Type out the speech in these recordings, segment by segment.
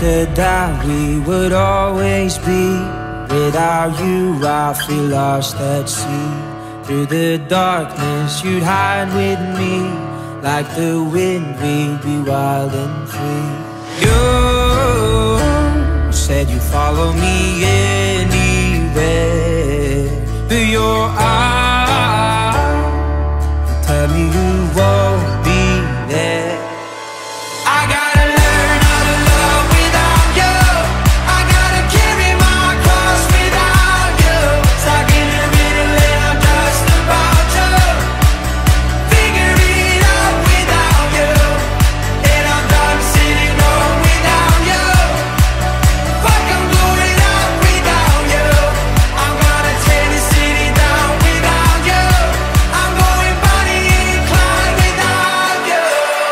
said that we would always be. Without you, I feel lost at sea. Through the darkness, you'd hide with me. Like the wind, we'd be wild and free. You said you'd follow me anywhere. But your eyes tell me you won't be there. I gotta learn how to love without you. I gotta carry my cross without you. Stuck in the middle and I'm just about to figure it out without you. And I'm done sitting home without you. Fuck, I'm going out without you. I'm gonna tear the city down without you. I'm going Bonnie and Clyde without you.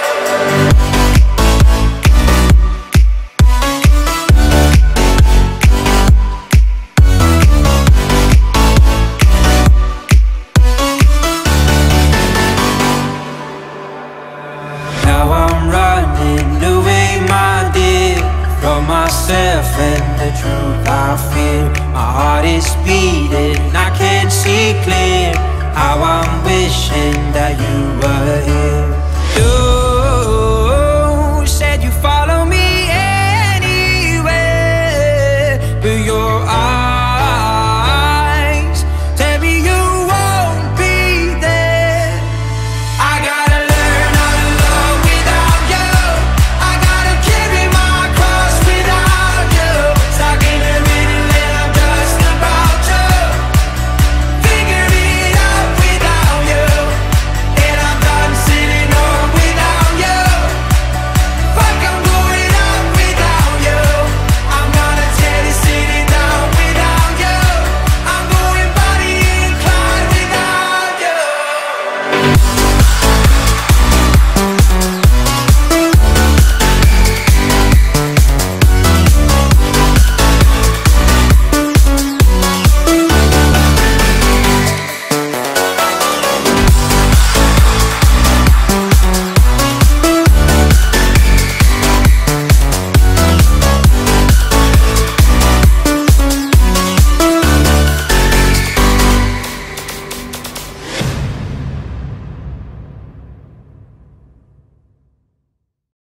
Now I'm running away, my dear, from myself and the truth I fear. My heart is beating, I can't see clear. How I'm wishing that you were here.